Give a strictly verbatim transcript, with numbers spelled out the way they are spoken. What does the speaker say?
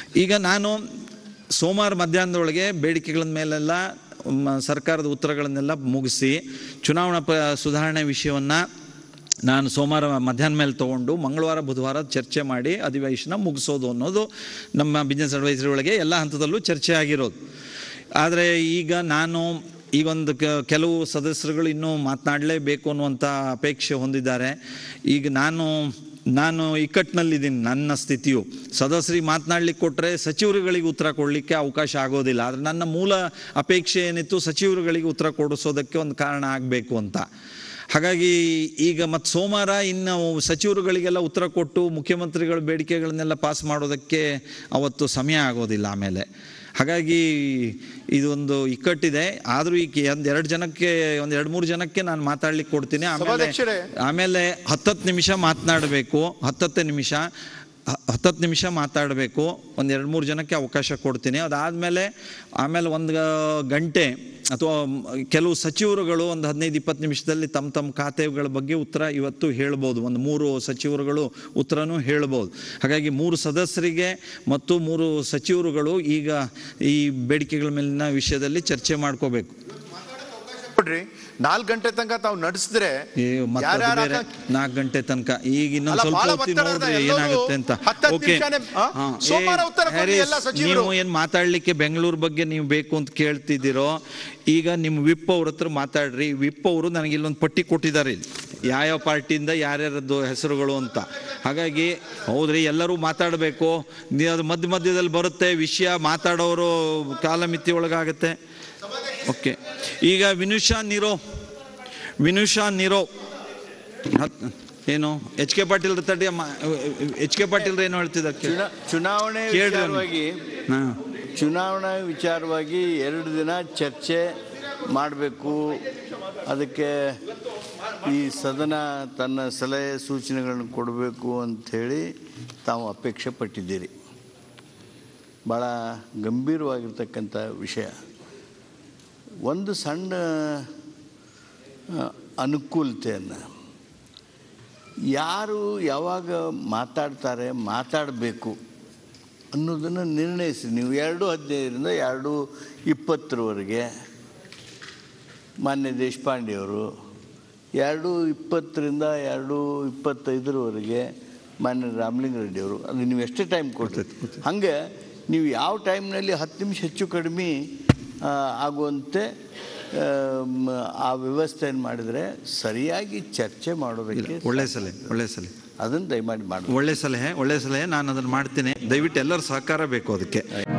ಈಗ ನಾನು ಸೋಮವಾರ ಮಧ್ಯಾಹ್ನದೊಳಗೆ ಬೇಡಿಕೆಗಳ ಮೇಲೆಲ್ಲ ಸರ್ಕಾರದ ಉತ್ತರಗಳನ್ನೆಲ್ಲ ಮುಗಿಸಿ ಚುನಾವಣಾ ಪ ಸುಧಾರಣೆ ವಿಷಯವನ್ನು ನಾನು ಸೋಮವಾರ ಮಧ್ಯಾಹ್ನ ಮೇಲೆ ತೊಗೊಂಡು ಮಂಗಳವಾರ ಬುಧವಾರ ಚರ್ಚೆ ಮಾಡಿ ಅಧಿವೇಶನ ಮುಗಿಸೋದು ಅನ್ನೋದು ನಮ್ಮ ಬಿಸ್ನೆಸ್ ಅಡ್ವೈಸರಿ ಒಳಗೆ ಎಲ್ಲ ಹಂತದಲ್ಲೂ ಚರ್ಚೆ ಆಗಿರೋದು. ಆದರೆ ಈಗ ನಾನು ಈಗೊಂದು ಕೆಲವು ಸದಸ್ಯರುಗಳು ಇನ್ನೂ ಮಾತನಾಡಲೇಬೇಕು ಅನ್ನುವಂಥ ಅಪೇಕ್ಷೆ ಹೊಂದಿದ್ದಾರೆ. ಈಗ ನಾನು ನಾನು ಇಕ್ಕಟ್ಟಿನಲ್ಲಿದ್ದೀನಿ. ನನ್ನ ಸ್ಥಿತಿಯು ಸದಸ್ಯರಿಗೆ ಮಾತನಾಡ್ಲಿಕ್ಕೆ ಕೊಟ್ಟರೆ ಸಚಿವರುಗಳಿಗೆ ಉತ್ತರ ಕೊಡಲಿಕ್ಕೆ ಅವಕಾಶ ಆಗೋದಿಲ್ಲ. ಆದರೆ ನನ್ನ ಮೂಲ ಅಪೇಕ್ಷೆ ಏನಿತ್ತು ಸಚಿವರುಗಳಿಗೆ ಉತ್ತರ ಕೊಡಿಸೋದಕ್ಕೆ ಒಂದು ಕಾರಣ ಆಗಬೇಕು ಅಂತ. ಹಾಗಾಗಿ ಈಗ ಮತ್ತು ಸೋಮವಾರ ಇನ್ನು ಸಚಿವರುಗಳಿಗೆಲ್ಲ ಉತ್ತರ ಕೊಟ್ಟು ಮುಖ್ಯಮಂತ್ರಿಗಳ ಬೇಡಿಕೆಗಳನ್ನೆಲ್ಲ ಪಾಸ್ ಮಾಡೋದಕ್ಕೆ ಅವತ್ತು ಸಮಯ ಆಗೋದಿಲ್ಲ ಆಮೇಲೆ. ಹಾಗಾಗಿ ಇದೊಂದು ಇಕ್ಕಟ್ಟಿದೆ. ಆದರೂ ಈಗ ಒಂದು ಎರಡು ಜನಕ್ಕೆ ಒಂದು ಎರಡು ಮೂರು ಜನಕ್ಕೆ ನಾನು ಮಾತಾಡ್ಲಿಕ್ಕೆ ಕೊಡ್ತೀನಿ. ಆಮೇಲೆ ಆಮೇಲೆ ಹತ್ತತ್ತು ನಿಮಿಷ ಮಾತನಾಡಬೇಕು. ಹತ್ತತ್ತು ನಿಮಿಷ ಹತ್ತತ್ತು ನಿಮಿಷ ಮಾತಾಡಬೇಕು. ಒಂದು ಎರಡು ಮೂರು ಜನಕ್ಕೆ ಅವಕಾಶ ಕೊಡ್ತೀನಿ. ಅದಾದಮೇಲೆ ಆಮೇಲೆ ಒಂದು ಗಂಟೆ ಅಥವಾ ಕೆಲವು ಸಚಿವರುಗಳು ಒಂದು ಹದಿನೈದು ಇಪ್ಪತ್ತು ನಿಮಿಷದಲ್ಲಿ ತಮ್ಮ ತಮ್ಮ ಖಾತೆಗಳ ಬಗ್ಗೆ ಉತ್ತರ ಇವತ್ತು ಹೇಳ್ಬೋದು. ಒಂದು ಮೂರು ಸಚಿವರುಗಳು ಉತ್ತರನೂ ಹೇಳ್ಬೋದು. ಹಾಗಾಗಿ ಮೂರು ಸದಸ್ಯರಿಗೆ ಮತ್ತು ಮೂರು ಸಚಿವರುಗಳು ಈಗ ಈ ಬೇಡಿಕೆಗಳ ಮೇಲಿನ ವಿಷಯದಲ್ಲಿ ಚರ್ಚೆ ಮಾಡ್ಕೋಬೇಕು. ನಾಲ್ಕು ಗಂಟೆ ತನಕ ತಾವು ನಡೆಸಿದ್ರೆ ನಾಲ್ಕು ಗಂಟೆ ತನಕ ಈಗ ಇನ್ನೊಂದು ಸ್ವಲ್ಪ ಹೊತ್ತಿಗೆ ನೋಡ್ರಿ ಏನಾಗುತ್ತೆ ಅಂತ. ಓಕೆ, ನೀವು ಏನ್ ಮಾತಾಡ್ಲಿಕ್ಕೆ ಬೆಂಗಳೂರು ಬಗ್ಗೆ ನೀವು ಬೇಕು ಅಂತ ಕೇಳ್ತಿದ್ದೀರೋ, ಈಗ ನಿಮ್ಮ ವಿಪ್ ಅವ್ರ ಹತ್ರ ಮಾತಾಡ್ರಿ. ವಿಪ್ ಅವರು ನನಗೆ ಇಲ್ಲೊಂದು ಪಟ್ಟಿ ಕೊಟ್ಟಿದ್ದಾರೆ, ಯಾವ್ಯಾವ ಪಾರ್ಟಿಯಿಂದ ಯಾರ್ಯಾರದ್ದು ಹೆಸರುಗಳು ಅಂತ. ಹಾಗಾಗಿ ಹೌದ್ರಿ, ಎಲ್ಲರೂ ಮಾತಾಡಬೇಕು. ಅದು ಮಧ್ಯ ಮಧ್ಯದಲ್ಲಿ ಬರುತ್ತೆ ವಿಷಯ, ಮಾತಾಡೋರು ಕಾಲಮಿತಿ ಒಳಗಾಗತ್ತೆ. ಓಕೆ, ಈಗ ವಿನುಷಾ ನೀರೋ ವಿನುಷಾ ನೀರೋ ಏನು ಎಚ್ ಕೆ ಪಾಟೀಲ್ ತಡಿ ಎಚ್ ಕೆ ಪಾಟೀಲ್ ಏನು ಹೇಳ್ತಿದ್ದಾರೆ? ಚುನಾವಣೆ ವಿಚಾರವಾಗಿ ಚುನಾವಣಾ ವಿಚಾರವಾಗಿ ಎರಡು ದಿನ ಚರ್ಚೆ ಮಾಡಬೇಕು. ಅದಕ್ಕೆ ಈ ಸದನ ತನ್ನ ಸಲಹೆ ಸೂಚನೆಗಳನ್ನು ಕೊಡಬೇಕು ಅಂಥೇಳಿ ತಾವು ಅಪೇಕ್ಷೆ ಪಟ್ಟಿದ್ದೀರಿ. ಭಾಳ ಗಂಭೀರವಾಗಿರ್ತಕ್ಕಂಥ ವಿಷಯ. ಒಂದು ಸಣ್ಣ ಅನುಕೂಲತೆಯನ್ನು ಯಾರು ಯಾವಾಗ ಮಾತಾಡ್ತಾರೆ ಮಾತಾಡಬೇಕು ಅನ್ನೋದನ್ನು ನಿರ್ಣಯಿಸಿ. ನೀವು ಎರಡು ಹದಿನೈದರಿಂದ ಎರಡು ಇಪ್ಪತ್ತರವರೆಗೆ ಮಾನ್ಯ ದೇಶಪಾಂಡೆಯವರು, ಎರಡು ಇಪ್ಪತ್ತರಿಂದ ಎರಡು ಇಪ್ಪತ್ತೈದರವರೆಗೆ ಮಾನ್ಯ ರಾಮಲಿಂಗಾರೆಡ್ಡಿಯವರು, ಅದು ನೀವು ಎಷ್ಟೇ ಟೈಮ್ ಕೊಡ್ತೈತೆ ಹಾಗೆ ನೀವು ಯಾವ ಟೈಮ್ನಲ್ಲಿ ಹತ್ತು ನಿಮಿಷ ಹೆಚ್ಚು ಕಡಿಮೆ ಆಗುವಂತೆ ಆ ವ್ಯವಸ್ಥೆಯನ್ನು ಮಾಡಿದರೆ ಸರಿಯಾಗಿ ಚರ್ಚೆ ಮಾಡೋದಕ್ಕೆ ಒಳ್ಳೆ ಸಲಹೆ ಒಳ್ಳೆ ಸಲಹೆ ಅದನ್ನು ದಯಮಾಡಿ ಮಾಡಿ. ಒಳ್ಳೆ ಸಲಹೆ ಒಳ್ಳೆ ಸಲಹೆ ನಾನು ಅದನ್ನು ಮಾಡ್ತೀನಿ. ದಯವಿಟ್ಟು ಎಲ್ಲರೂ ಸಹಕಾರ ಬೇಕು ಅದಕ್ಕೆ.